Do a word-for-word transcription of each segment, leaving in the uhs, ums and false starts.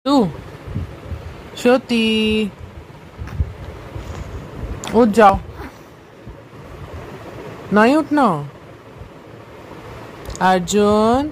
तू श्रुति उठ जाओ, नहीं उठना। Arjun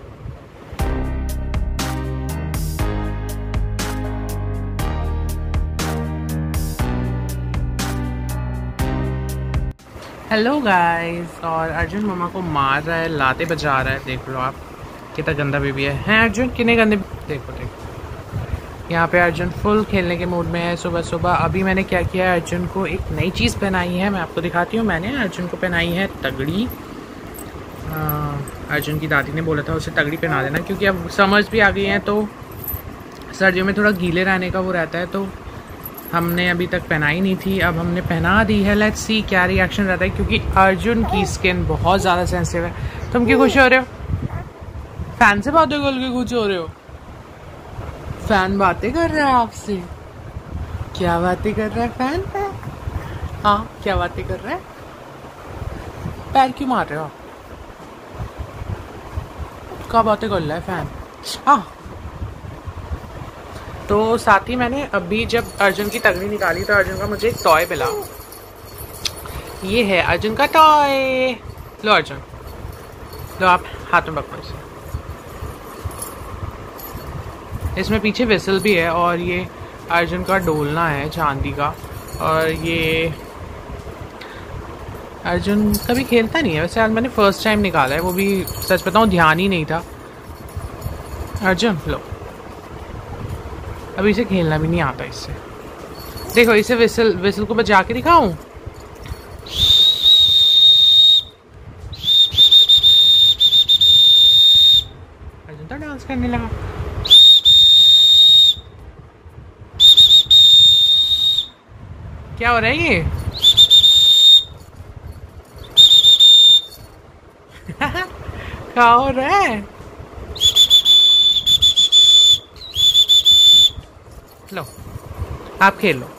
hello guys. और अर्जुन मम्मा को मार रहा है, लाते बजा रहा है। देख लो आप कितना गंदा बेबी है। हैं अर्जुन कितने गंदे। देखो देखो यहाँ पे अर्जुन फुल खेलने के मूड में है सुबह सुबह। अभी मैंने क्या किया है, अर्जुन को एक नई चीज़ पहनाई है, मैं आपको दिखाती हूँ। मैंने अर्जुन को पहनाई है तगड़ी। आ, अर्जुन की दादी ने बोला था उसे तगड़ी पहना देना, क्योंकि अब समर्स भी आ गई हैं तो सर्दियों में थोड़ा गीले रहने का वो रहता है। तो हमने अभी तक पहनाई नहीं थी, अब हमने पहना दी है। लेट्स सी क्या रिएक्शन रहता है, क्योंकि अर्जुन की स्किन बहुत ज़्यादा सेंसिटिव है। तुम क्यों खुश हो रहे हो? फैन से बातें कर के खुश हो रहे हो? फैन बातें कर रहा है आपसे? क्या बातें कर रहा है फैन? हाँ क्या बातें कर रहा है? पैर क्यों मार रहे हो आप? क्या बातें कर रहा है फैन? हाँ तो साथ ही मैंने अभी जब अर्जुन की तगड़ी निकाली तो अर्जुन का मुझे एक टॉय मिला। ये है अर्जुन का टॉय। लो अर्जुन, लो आप हाथ में पकड़ो इसे। इसमें पीछे विसल भी है और ये अर्जुन का डोलना है चांदी का। और ये अर्जुन कभी खेलता नहीं है वैसे, आज मैंने फर्स्ट टाइम निकाला है, वो भी सच बताऊं ध्यान ही नहीं था। अर्जुन लो, अभी इसे खेलना भी नहीं आता इससे। देखो इसे विसल विसल को बजा के दिखाऊं। अर्जुन तो डांस करने लगा। क्या हो रहा है ये? क्या हो रहा है? लो आप खेल लो।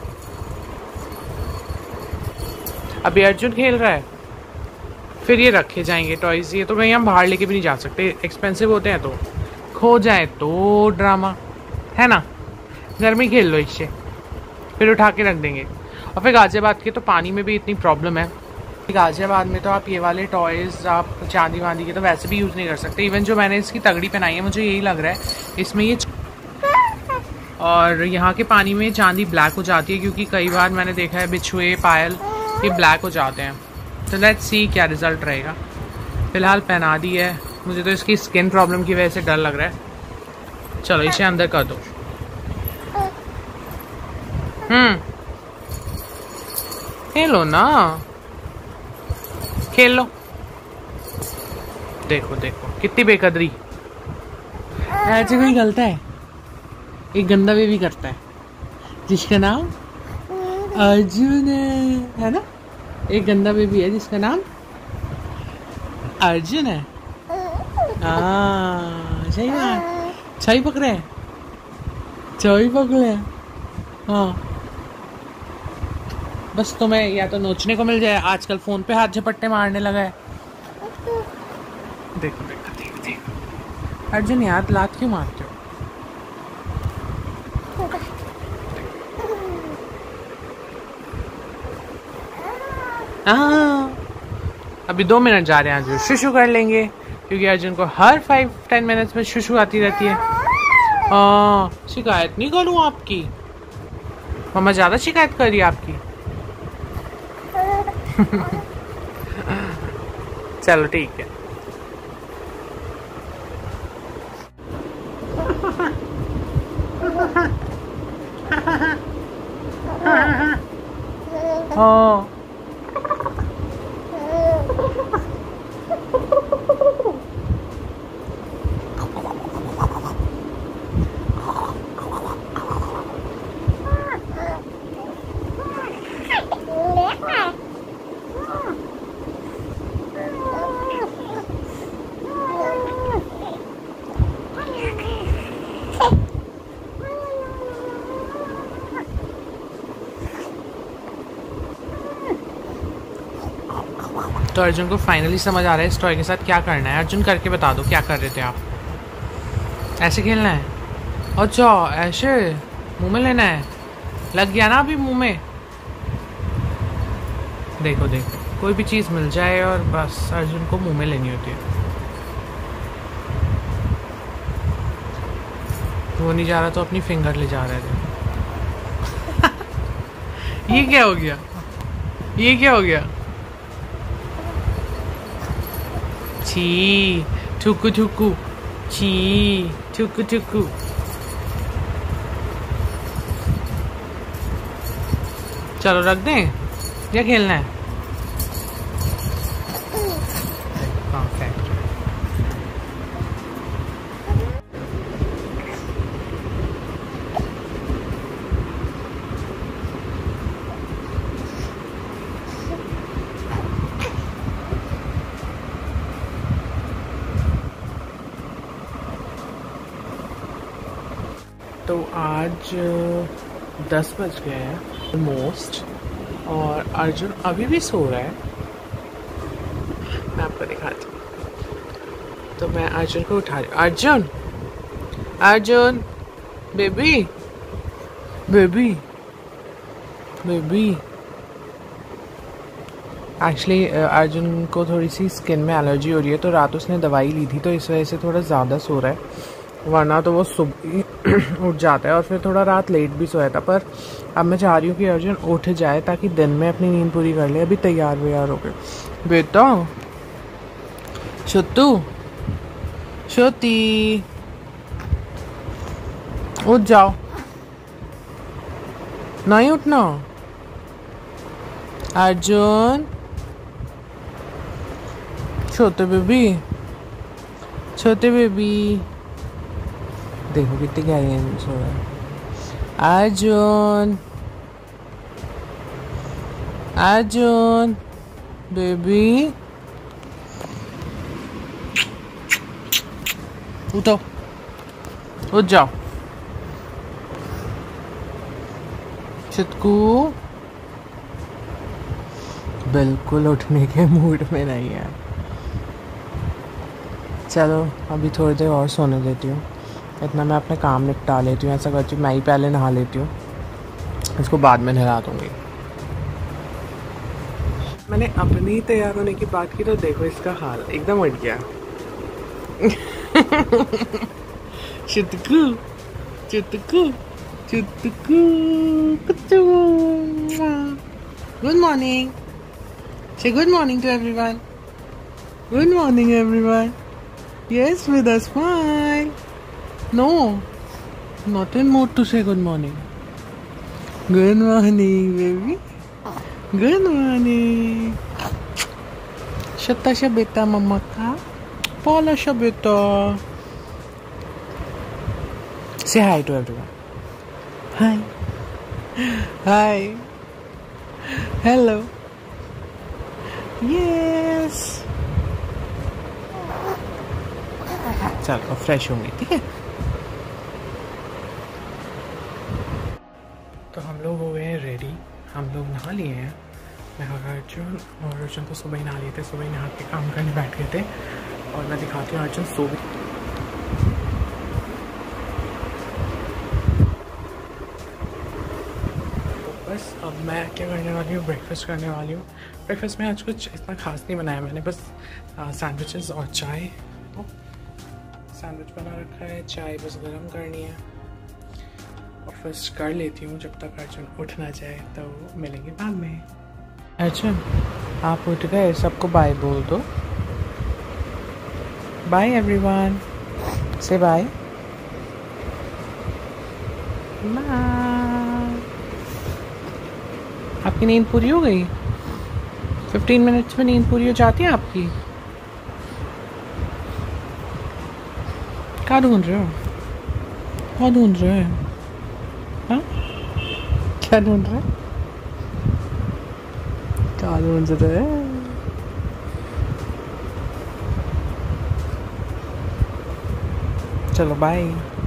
अभी अर्जुन खेल रहा है, फिर ये रखे जाएंगे टॉयज। ये तो कहीं हम बाहर लेके भी नहीं जा सकते, एक्सपेंसिव होते हैं। तो खो जाए तो ड्रामा है ना, घर में खेल लो इससे, फिर उठा के रख देंगे। और फिर गाजियाबाद के तो पानी में भी इतनी प्रॉब्लम है। गाजियाबाद में तो आप ये वाले टॉयज़ आप चांदी वांदी के तो वैसे भी यूज़ नहीं कर सकते। इवन जो मैंने इसकी तगड़ी पहनाई है, मुझे यही लग रहा है इसमें ये, और यहाँ के पानी में चांदी ब्लैक हो जाती है, क्योंकि कई बार मैंने देखा है बिछुए पायल ये ब्लैक हो जाते हैं। तो लेट्स सी क्या रिजल्ट रहेगा। फिलहाल पहना दी है। मुझे तो इसकी स्किन प्रॉब्लम की वजह से डर लग रहा है। चलो इसे अंदर कर दो। हम्म खेलो ना, खेल लो। देखो देखो कितनी बेकदरी। ऐसे कोई गलता है, एक गंदा बेबी करता है जिसका नाम अर्जुन है, है ना? एक गंदा बेबी है जिसका नाम अर्जुन है। हाँ सही बात, सही पकड़े, सही पकड़े। हाँ बस तुम्हें या तो नोचने को मिल जाए, आजकल फोन पे हाथ झपट्टे मारने लगा है। देखो देखो देखो देखो अर्जुन यार लात क्यों मारते हो? हाँ अभी दो मिनट जा रहे हैं, अर्जुन शुशु कर लेंगे, क्योंकि अर्जुन को हर फाइव टेन मिनट्स में शुशु आती रहती है। हाँ शिकायत नहीं करूँ आपकी, मम्मा ज़्यादा शिकायत कर रही है आपकी। चलो ठीक है। हाँ तो अर्जुन को फाइनली समझ आ रहा है इस टॉय के साथ क्या करना है। अर्जुन करके बता दो क्या कर रहे थे आप? ऐसे खेलना है? अच्छा ऐसे मुंह में लेना है, लग गया ना अभी मुंह में। देखो देखो, कोई भी चीज़ मिल जाए और बस अर्जुन को मुंह में लेनी होती है। वो नहीं जा रहा तो अपनी फिंगर ले जा रहा है। ये क्या हो गया, ये क्या हो गया? छी ठुकू ठुकू, छी ठुकू ठुकू। चलो रख दें या खेलना है? परफेक्ट। तो आज दस बज गए हैं ऑलमोस्ट, और अर्जुन अभी भी सो रहा है। मैं आपको दिखाती हूँ। तो मैं अर्जुन को उठा रही हूँ। Arjun, Arjun baby, baby, baby. Actually Arjun को थोड़ी सी स्किन में एलर्जी हो रही है, तो रात उसने दवाई ली थी, तो इस वजह से थोड़ा ज़्यादा सो रहा है। वरना तो वो सुबह उठ जाता है और फिर थोड़ा रात लेट भी सोया था। पर अब मैं चाह रही हूँ कि अर्जुन उठ जाए ताकि दिन में अपनी नींद पूरी कर ले। अभी तैयार व्यार हो गए बेटा। शुत्तू, शुति, उठ जाओ, नहीं उठना। अर्जुन, छोटे बेबी, छोटे बेबी, देखो कितनी गहरी नींद सो रहा है। अर्जुन, अर्जुन बेबी, उठो, उठ जाओ। चितकू बिल्कुल उठने के मूड में नहीं है। चलो अभी थोड़ी देर और सोने देती हूँ, इतना मैं अपने काम निपटा लेती हूँ। ऐसा करती हूँ मैं ही पहले नहा लेती हूँ, इसको बाद में नहला दूँगी। मैंने अपनी तैयार होने की बात की तो देखो इसका हाल एकदम उठ गया। Chitku, Chitku, Chitku, good morning. Say good morning to everyone. Good morning everyone. Yes, with a smile. No, not in mood to say good morning. Good morning, baby. Good morning. Shatta siya beta, mama ka. Pala siya beta. Say hi to everyone. Hi. Hi. Hello. Yes. चलो fresh होंगे, ठीक है। तो हम लोग हो गए हैं रेडी, हम लोग नहा लिए हैं। मैं और अर्जुन, और अर्जुन तो सुबह ही नहा लिए थे, सुबह ही नहा के काम करने बैठ गए थे। और मैं दिखाती हूँ अर्जुन सो भी। बस अब मैं क्या करने वाली हूँ, ब्रेकफास्ट करने वाली हूँ। ब्रेकफास्ट में आज कुछ इतना खास नहीं बनाया मैंने, बस सैंडविचेस और चाय। सैंडविच बना रखा है, चाय बस गर्म करनी है। ब्रेकफास्ट कर लेती हूँ जब तक अर्जुन उठ ना जाए, तो मिलेंगे बाद में। अर्जुन आप उठ गए, सबको बाय बोल दो। बाय एवरीवन, से बाय। बाय। आपकी नींद पूरी हो गई? फिफ्टीन मिनट्स में नींद पूरी हो जाती है आपकी? क्या ढूंढ रहे हो? क्या ढूंढ रहे हो? हाँ, क्या ढूंढ रहे? क्या ढूंढ रहे? चलो बाय।